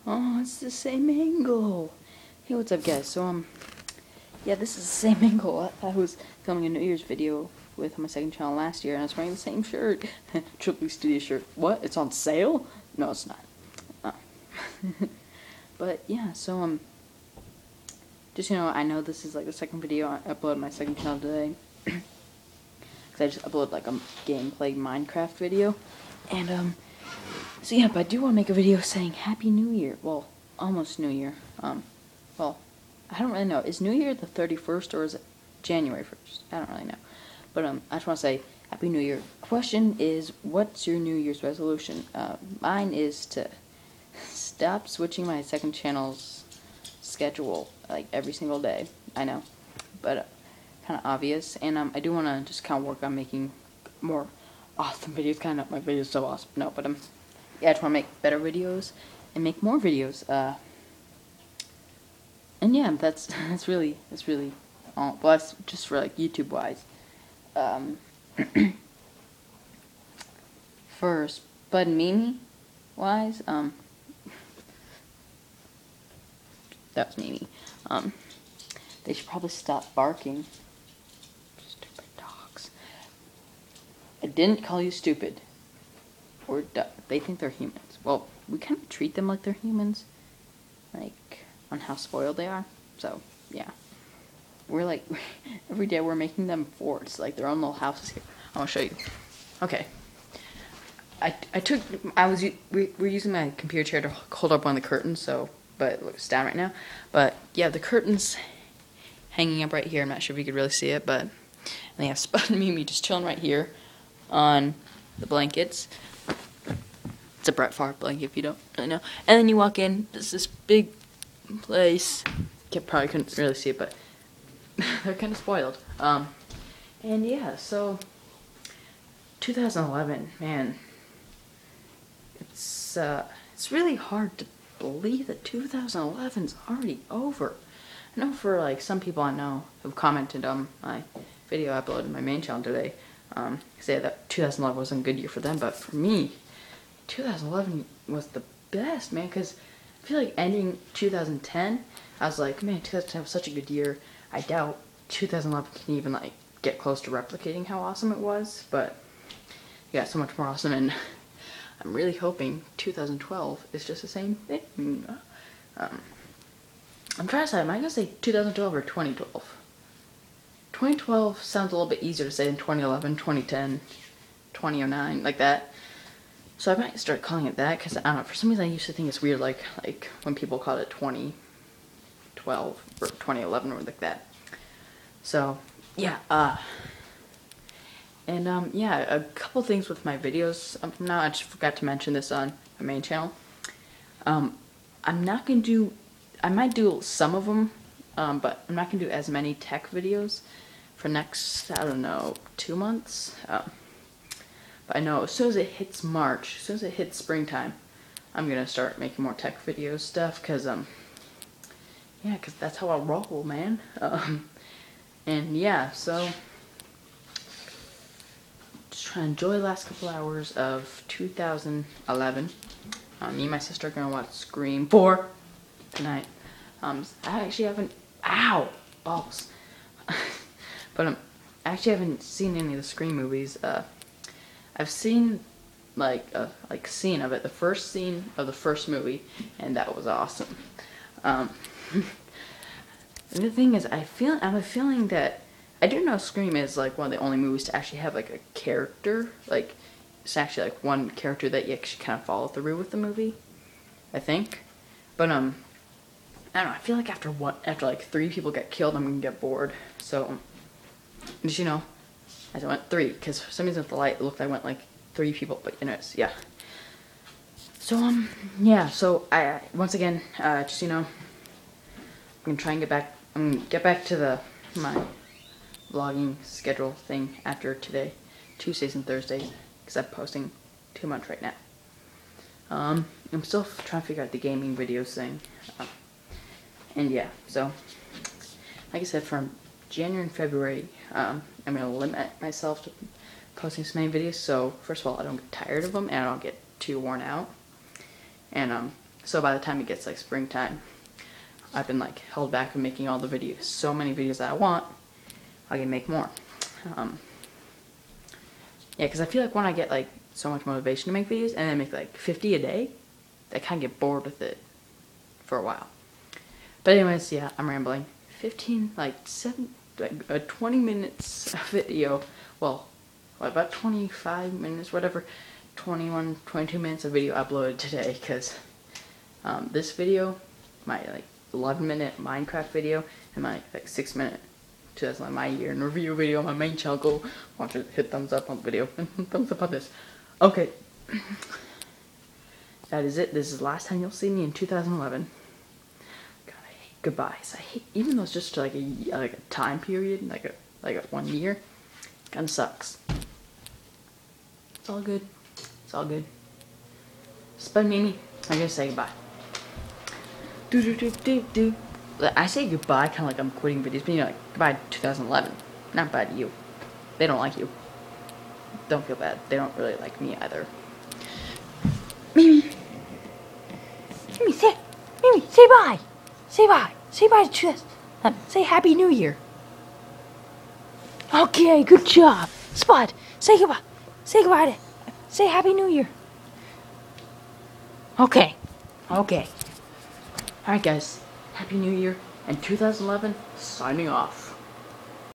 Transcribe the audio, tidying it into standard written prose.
Oh, it's the same angle. Hey, what's up, guys? So, yeah, this is the same angle. I was filming a New Year's video with my second channel last year, and I was wearing the same shirt. Triple Studio shirt. What? It's on sale? No, it's not. Oh. But, yeah, so, just, I know this is, like, the second video I uploaded my second channel today. Because I just uploaded, like, a gameplay Minecraft video. And, so yeah, but I do want to make a video saying Happy New Year. Well, almost New Year. Well, I don't really know. Is New Year the 31st or is it January 1st? I don't really know. But I just want to say Happy New Year. Question is, what's your New Year's resolution? Mine is to stop switching my second channel's schedule like every single day. I know, but kind of obvious. And I do want to just kind of work on making more awesome videos. Kind of, my videos so awesome. No, but yeah, I just want to make better videos and make more videos. And yeah, that's really all. Well, that's just for like YouTube wise. For Spud Mimi wise, that was Mimi. They should probably stop barking. Stupid dogs. I didn't call you stupid. Or they think they're humans. Well, we kind of treat them like they're humans. Like, on how spoiled they are. So, yeah. We're like, every day we're making them forts. Like, their own little houses here. I'm gonna show you. Okay. We're using my computer chair to hold up one of the curtains, so, but it looks down right now. But, yeah, the curtain's hanging up right here. I'm not sure if you could really see it, but, and they have Spud and Mimi just chilling right here on the blankets. It's a Brett Favre blanket if you don't really know. And then you walk in, there's this big place. You probably couldn't really see it, but they're kind of spoiled. And yeah, so 2011, man, it's really hard to believe that 2011's already over. I know for like some people I know have commented on my video I uploaded on my main channel today, say that 2011 wasn't a good year for them, but for me, 2011 was the best, man, because I feel like ending 2010, I was like, man, 2010 was such a good year. I doubt 2011 can even, like, get close to replicating how awesome it was, but yeah, so much more awesome, and I'm really hoping 2012 is just the same thing. I'm trying to decide, am I going to say 2012 or 2012? 2012 sounds a little bit easier to say than 2011, 2010, 2009, like that. So I might start calling it that, because I don't know, for some reason I used to think it's weird, like when people call it 2012 or 2011 or like that. So, yeah, yeah, a couple things with my videos from now. I just forgot to mention this on my main channel. I'm not going to do, I might do some of them, but I'm not going to do as many tech videos for next, I don't know, 2 months. But I know as soon as it hits March, as soon as it hits springtime, I'm gonna start making more tech video stuff, cause yeah, cause that's how I roll, man. And yeah, so just trying to enjoy the last couple hours of 2011. Me and my sister are gonna watch Scream 4 tonight. I actually haven't, ow, balls. But I actually haven't seen any of the Scream movies. I've seen like a scene of it, the first scene of the first movie, and that was awesome. The thing is, I have a feeling that I do know Scream is like one of the only movies to actually have like a character, like it's actually like one character that you actually kind of follow through with the movie, I think. But I don't know. I feel like after like 3 people get killed, I'm gonna get bored. So just as I went 3, because for some reason with the light, it looked like I went like 3 people, but anyways, yeah. So, yeah, so I, once again, just, I'm gonna try and get back to my vlogging schedule thing after today, Tuesdays and Thursdays, because I'm posting too much right now. I'm still trying to figure out the gaming videos thing, and yeah, so, like I said, from January and February, I'm going to limit myself to posting so many videos, so first of all, I don't get tired of them, and I don't get too worn out, and So by the time it gets like springtime, I've been like held back from making all the videos. So many videos that I want, I can make more. Yeah, because I feel like when I get like so much motivation to make videos and then make like 50 a day, I kind of get bored with it for a while. But anyways, yeah, I'm rambling. 20 minutes of video. Well, about 25 minutes, whatever. 21, 22 minutes of video uploaded today because this video, my like 11-minute Minecraft video, and my like 6-minute 2009 my year in review video on my main channel. Go watch it, hit thumbs up on the video, and thumbs up on this. Okay. That is it. This is the last time you'll see me in 2011. God, I hate goodbyes. I hate, even though it's just like a time period, like a 1 year, kinda sucks. It's all good. It's all good. Spud Mimi, I'm gonna say goodbye. I say goodbye kind of like I'm quitting videos, but you know, like goodbye to 2011. Not bad to you. They don't like you. Don't feel bad. They don't really like me either. Mimi, say bye. Say bye. Say bye to 2011. Say Happy New Year. Okay, good job. Spud, say goodbye. Say goodbye to. Say Happy New Year. Okay. Alright guys, Happy New Year, and 2011, signing off.